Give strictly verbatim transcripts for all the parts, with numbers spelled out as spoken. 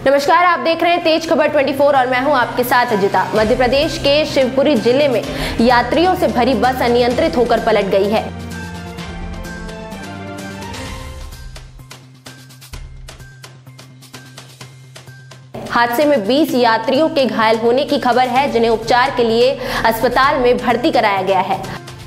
नमस्कार, आप देख रहे हैं तेज खबर चौबीस और मैं हूं आपके साथ अजिता। मध्य प्रदेश के शिवपुरी जिले में यात्रियों से भरी बस अनियंत्रित होकर पलट गई है। हादसे में बीस यात्रियों के घायल होने की खबर है, जिन्हें उपचार के लिए अस्पताल में भर्ती कराया गया है।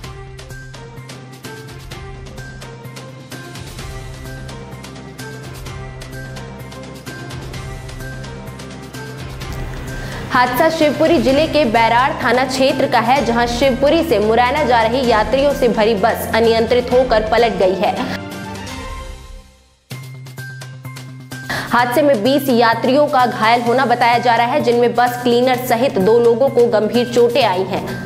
हादसा शिवपुरी जिले के बैराड़ थाना क्षेत्र का है, जहां शिवपुरी से मुरैना जा रही यात्रियों से भरी बस अनियंत्रित होकर पलट गई है। हादसे में बीस यात्रियों का घायल होना बताया जा रहा है, जिनमें बस क्लीनर सहित दो लोगों को गंभीर चोटें आई हैं।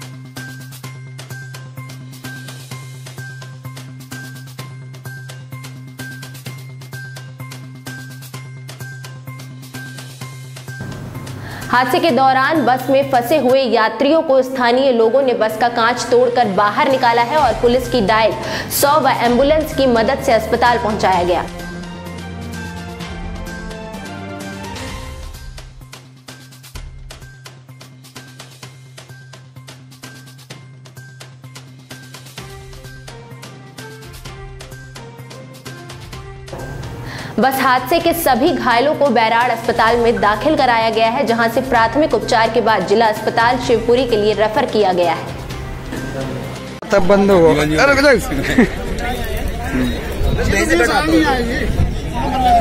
हादसे के दौरान बस में फंसे हुए यात्रियों को स्थानीय लोगों ने बस का कांच तोड़कर बाहर निकाला है और पुलिस की डायल सौ व एम्बुलेंस की मदद से अस्पताल पहुंचाया गया। बस हादसे के सभी घायलों को बैराड़ अस्पताल में दाखिल कराया गया है, जहां से प्राथमिक उपचार के बाद जिला अस्पताल शिवपुरी के लिए रेफर किया गया है। तब बंद हो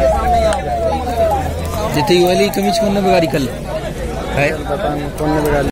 जितनी वाली कमीज कौन ने बिगाड़ी कल है?